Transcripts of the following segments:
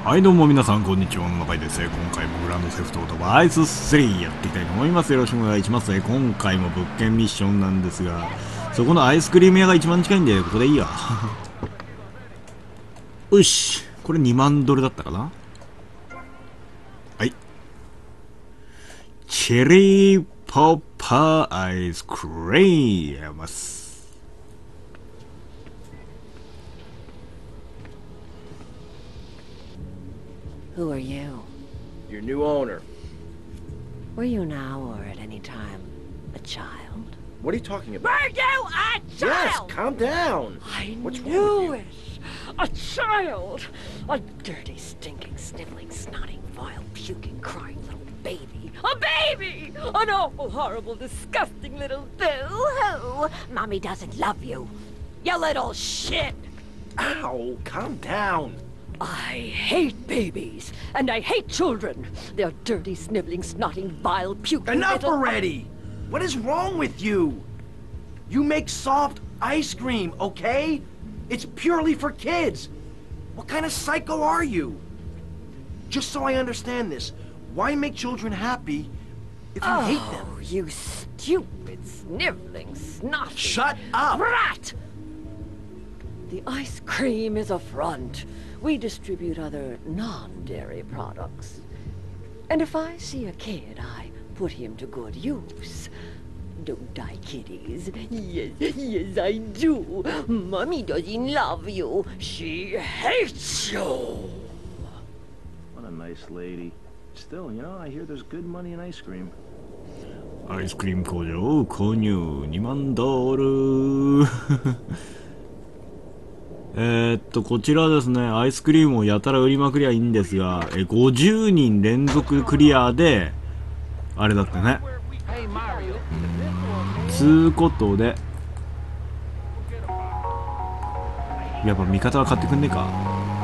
はいどうも皆さんこんにちは、の中井です。今回もグランドセフトオートバイス3やっていきたいと思います。よろしくお願いします。今回も物件ミッションなんですが、そこのアイスクリーム屋が一番近いんでここでいいや。よし、これ2万ドルだったかな。はい、チェリーポッパーアイスクリーム。 Who are you? Your new owner. Were you now or at any time a child? What are you talking about? Were you a Yes, child? calm down. What's wrong knew with it. A child. A dirty, stinking, sniveling, snotting, vile, puking, crying little baby. A baby! An awful, horrible, disgusting little boo-hoo. Mommy doesn't love you. You little shit. Ow, calm down. I hate babies, and I hate children. They're dirty, sniveling, snotting, vile, puking Enough little... already. What is wrong with you? You make soft ice cream, okay? It's purely for kids. What kind of psycho are you? Just so I understand this, why make children happy if you hate them? Oh, you stupid, sniveling, snotty... Shut up! Brat! The ice cream is a front. We distribute other non-dairy products. And if I see a kid, I put him to good use. Don't I, kiddies? Yes, yes, I do. Mommy doesn't love you. She hates you. What a nice lady. Still, you know, I hear there's good money in ice cream. アイスクリーム工場を購入2万ドル。こちらですね、アイスクリームをやたら売りまくりゃいいんですが、50人連続クリアで、あれだったね。つうことで、やっぱ味方は買ってくんねえか。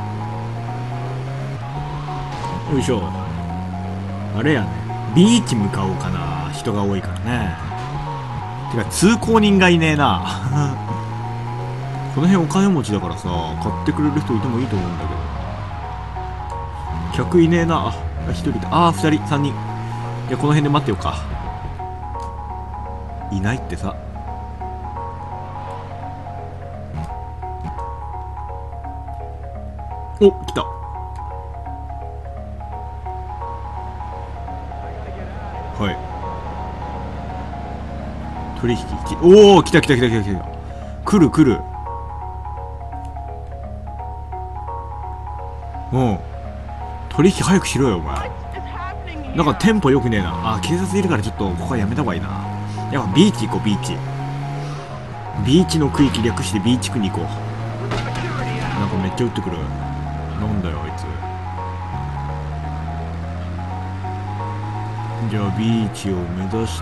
よいしょ。あれやね、ビーチ向かおうかな。人が多いからね。てか、通行人がいねえな。この辺お金持ちだからさ、買ってくれる人いてもいいと思うんだけど。客いねえな。あ、1人いた。あ、2人、3人。いや、この辺で待ってようか。いないってさ。お、来た。はい。取引1。おお、来た来た来た来た来た。来る来る。うん。取引早くしろよ、お前。なんかテンポ良くねえな。あ、警察いるからちょっとここはやめた方がいいな。やっぱビーチ行こう、ビーチ。ビーチの区域略してビーチ区に行こう。なんかめっちゃ撃ってくる。なんだよ、あいつ。じゃあビーチを目指して。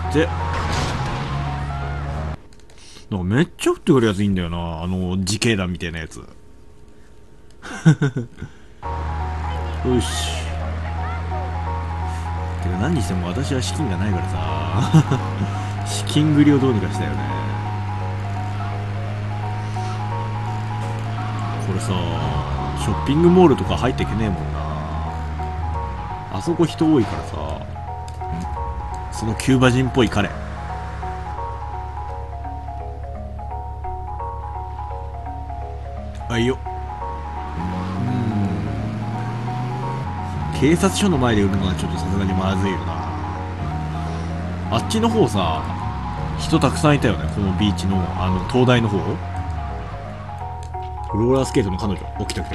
なんかめっちゃ撃ってくるやついいんだよな。自警団みたいなやつ。よし。てか何にしても私は資金がないからさ。資金繰りをどうにかしたよね。これさ、ショッピングモールとか入ってけねえもんな。あそこ人多いからさ。そのキューバ人っぽい彼。あいよ。警察署の前で売るのはちょっとさすがにまずいよな。あっちの方さ、人たくさんいたよね。このビーチの灯台の方。ローラースケートの彼女。起きた来た。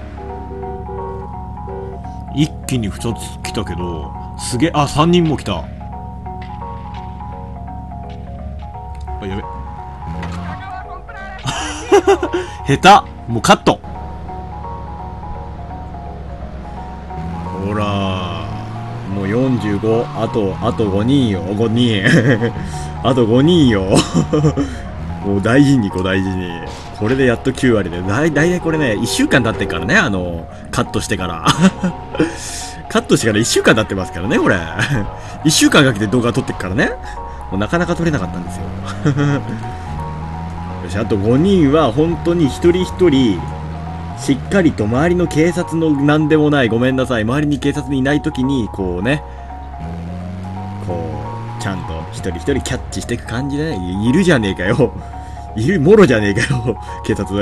一気に2つ来たけど、すげえ。あ、3人も来た。あ、やべ。下手。もうカット。ほら、もう45、あと5人よ、5人。あと5人よ。もう大事に大事に。これでやっと9割で。だいたいこれね、1週間経ってからね、カットしてから。カットしてから1週間経ってますからね、これ。1週間かけて動画撮ってっからね。もうなかなか撮れなかったんですよ。よし、あと5人は本当に一人一人、 しっかりと周りの警察のなんでもない、ごめんなさい、周りに警察にいない時にこうね、こうちゃんと一人一人キャッチしていく感じでね。いるじゃねえかよ、いるもろじゃねえかよ警察。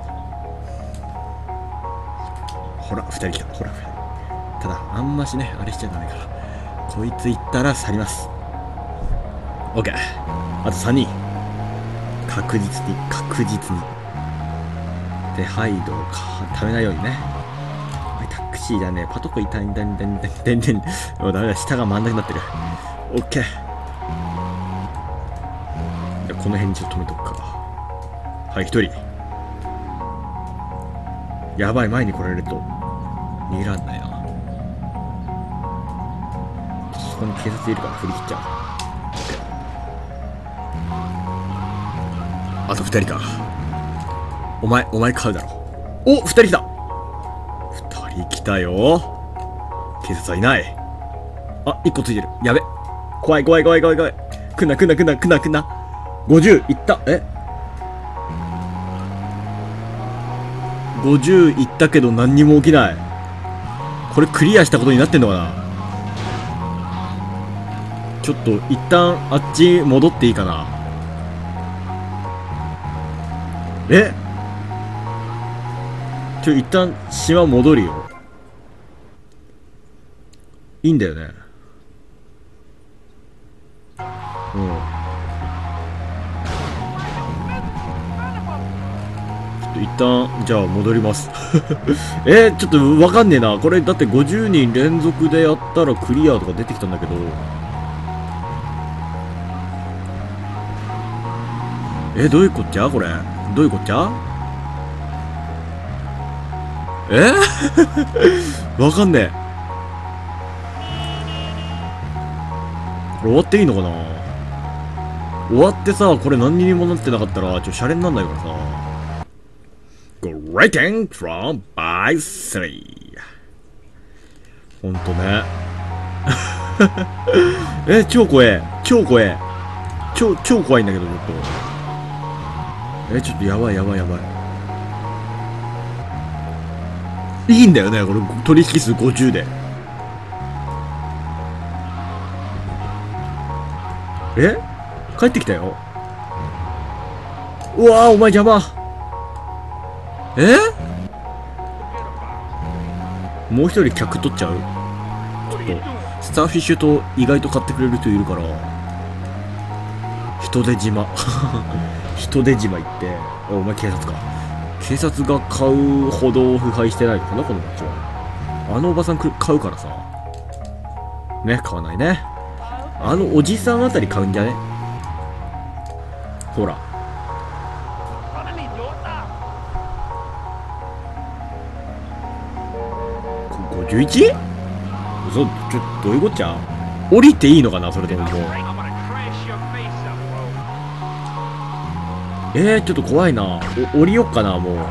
ほら2人来た、ほら2人。ただあんましねあれしちゃダメから、こいつ行ったら去ります。 OK、 あと3人確実にで、ハイドを食べないようにね。タクシーだね、パトコいたんだんだんだんだんだん。もうダメだ、下が真ん中になってる。オッケー。この辺にちょっと止めとくか。はい、1人。やばい、前に来られると逃げらんないな。そこに警察いるから振り切っちゃう。あと2人か。お前買うだろ。お、2人来た。2人来たよ。警察はいない。あ、1個ついてる。やべ。怖い。来んな。50いった。50いったけど何にも起きない。これクリアしたことになってんのかな。ちょっと一旦あっち戻っていいかな。一旦島戻るよ。いいんだよね。うん。一旦じゃあ戻りますちょっとわかんねえな。これだって50人連続でやったらクリアとか出てきたんだけど、どういうこっちゃこれ。どういうこっちゃ。わかんねえ。これ終わっていいのかな。終わってさ、これ何にもなってなかったらシャレになんないからさ。Greeting from by three。ほんとね。超怖いんだけど、ちょっと。ちょっとやばい。いいんだよね、これ取引数50で。帰ってきたよ。うわー、お前邪魔。もう一人客取っちゃう。ちょっとスターフィッシュと意外と買ってくれる人いるから、人手島人手島行って、お前警察か。警察が買うほど腐敗してないのかなこの街は。あのおばさん買うからさね。買わないね。あのおじさんあたり買うんじゃね。ほら51？ 嘘。どういうこっちゃ。降りていいのかなそれとも。もうちょっと怖いな。降りよっかなもう。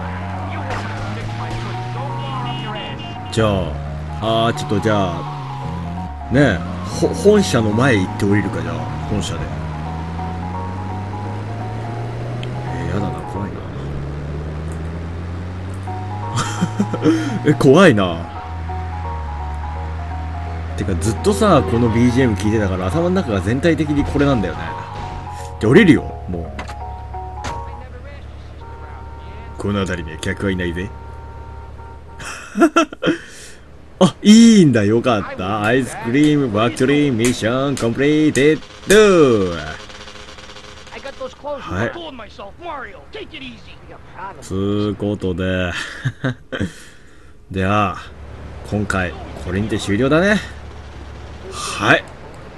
じゃあちょっとじゃあねえ、本社の前行って降りるか。じゃあ本社で。やだな、怖いな怖いな。てかずっとさこの BGM 聞いてたから頭の中が全体的にこれなんだよね。じゃあ降りるよもう。この辺りには客はいないぜあ、いいんだ、よかった。アイスクリームファクトリーミッションコンプリーテッド。はい。つうことででは今回これにて終了だね。はい。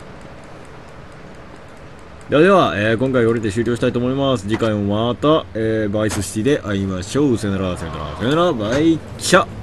では、今回これで終了したいと思います。次回もまた、バイスシティで会いましょう。さよなら、バイチャ。